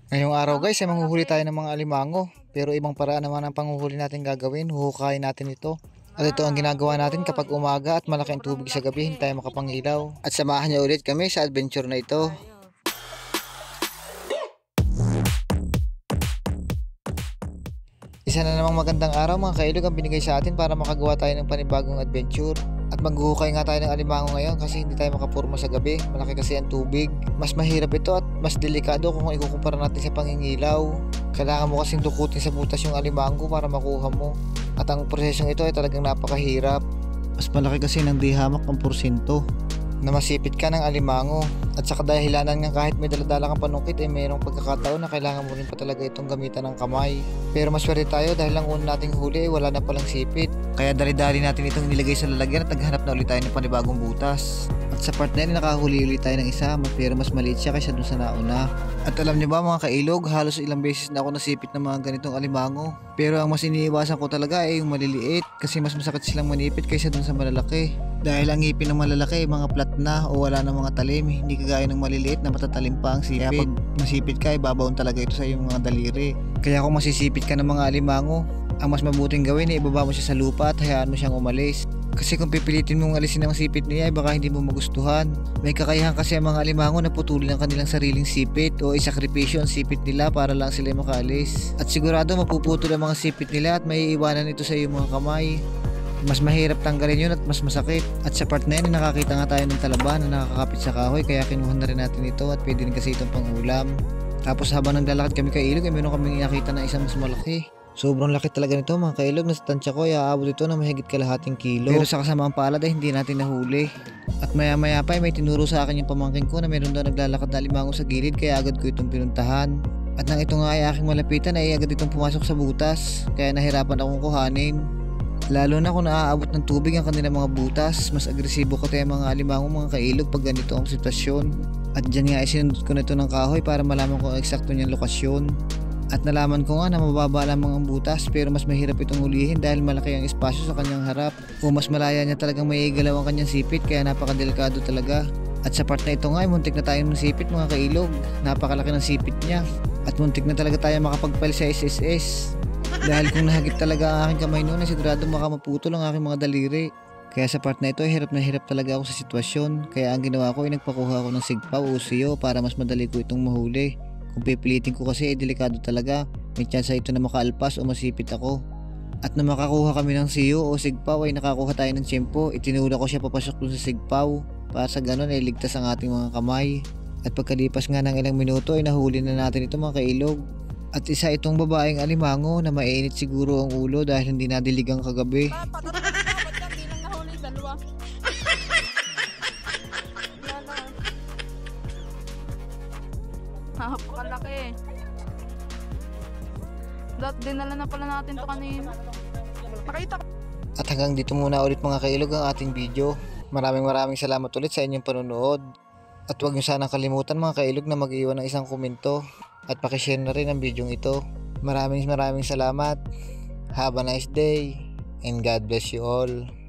Ngayong araw guys ay manghuhuli tayo ng mga alimango. Pero ibang paraan naman ang panghuhuli natin gagawin. Huhukayin natin ito. At ito ang ginagawa natin kapag umaga at malaki ang tubig sa gabi, hindi tayo makapangilaw. At samahan niyo ulit kami sa adventure na ito. Isa na namang magandang araw mga kailog ang binigay sa atin para makagawa tayo ng panibagong adventure. At maghuhukay nga tayo ng alimango ngayon kasi hindi tayo makapurma sa gabi. Malaki kasi ang tubig. Mas mahirap ito at mas delikado kung ikukumpara natin sa pangingilaw. Kailangan mo kasing dukutin sa butas yung alimango para makuha mo. At ang prosesong ito ay talagang napakahirap. Mas malaki kasi ng dihamak ang porsyento na masipit ka ng alimango. At sa kadahilanan nga kahit may daladala kang panungkit ay mayroong pagkakataon na kailangan mo rin pa talaga itong gamitan ng kamay. Pero maswerte tayo dahil lang una nating huli ay wala na palang sipit. Kaya dali-dali natin itong nilagay sa lalagyan at naghanap na ulit tayo ng panibagong butas. At sa part na yun nakahuli ulit tayo ng isa pero mas maliit siya kaysa dun sa nauna. At alam niyo ba mga kailog, halos ilang beses na ako nasipit ng mga ganitong alimango. Pero ang mas iniiwasan ko talaga ay yung maliliit kasi mas masakit silang manipit kaysa dun sa malalaki. Dahil ang ngipin ng malalaki ay mga flat na o wala ng mga talim, hindi kagaya ng maliliit na matatalim pa ang sipit. Kaya pag masipit ka ay babaon talaga ito sa iyong mga daliri. Kaya kung masisipit ka ng mga alimango, ang mas mabuting gawin ay ibaba mo siya sa lupa at hayaan mo siyang umalis. Kasi kung pipilitin mong alisin ang sipit niya ay baka hindi mo magustuhan. May kakayahan kasi ang mga alimango na putulin ang kanilang sariling sipit o isakripisyo ang sipit nila para lang sila makaalis. At sigurado mapuputol ang mga sipit nila at may iiwanan ito sa iyong mga kamay. Mas mahirap tanggalin yun at mas masakit. At sa part na yun nakakita nga tayo ng talaba na nakakapit sa kahoy kaya kinuha na rin natin ito at pwede rin kasi itong pangulam. Tapos habang naglalakad kami kay ilog ay meron kaming nakita na isang mas malaki. Sobrang laki talaga nito mga kailog, na sa tansya ko ay aabot ito na mahigit kalahating kilo. Pero sa kasamaang palad ay hindi natin nahuli. At maya maya pa ay may tinuro sa akin yung pamangkin ko na meron daw naglalakad na alimango sa gilid kaya agad ko itong pinuntahan. At nang ito nga ay aking malapitan ay agad itong pumasok sa butas kaya nahirapan akong kuhanin. Lalo na kung naaabot ng tubig ang kanilang mga butas, mas agresibo ko tayo mga alimango mga kailog pag ganito ang sitwasyon. At dyan nga ay sinundot ko na ito ng kahoy para malaman ko ang eksakto niyang lokasyon. At nalaman ko nga na mababa lamang ang butas pero mas mahirap itong hulihin dahil malaki ang espasyo sa kanyang harap o mas malaya niya talagang maiigalaw ang kanyang sipit kaya napakadelikado talaga. At sa part na ito nga ay muntik na tayong sipit mga kailog, napakalaki ng sipit niya at muntik na talaga tayo makapagpail sa SSS. Dahil kung nahagip talaga ang aking kamay noon ay sigurado makamaputol ang aking mga daliri. Kaya sa part na ito ay hirap na hirap talaga ako sa sitwasyon kaya ang ginawa ko ay nagpakuha ako ng sigpaw o siyo para mas madali ko itong mahuli. Kung pipilitin ko kasi ay delikado talaga. May tsansa ito na makaalpas o masipit ako. At na makakuha kami ng siyo o sigpaw ay nakakuha tayo ng tiyempo. Itinula ko siya papasok dun sa sigpaw para sa ganun ay ligtas ang ating mga kamay. At pagkalipas nga ng ilang minuto ay nahuli na natin ito mga kailog. At isa itong babaeng alimango na mainit siguro ang ulo dahil hindi nadiligang kagabi. Napakalaki. Dinala na pala natin to kanina. Nakita ko. At hanggang dito muna ulit mga kailog ang ating video. Maraming salamat ulit sa inyong panonood. At huwag niyo sanang kalimutan mga kailog na mag-iwan ng isang komento. At pakishare na rin ang video ito. Maraming salamat. Have a nice day. And God bless you all.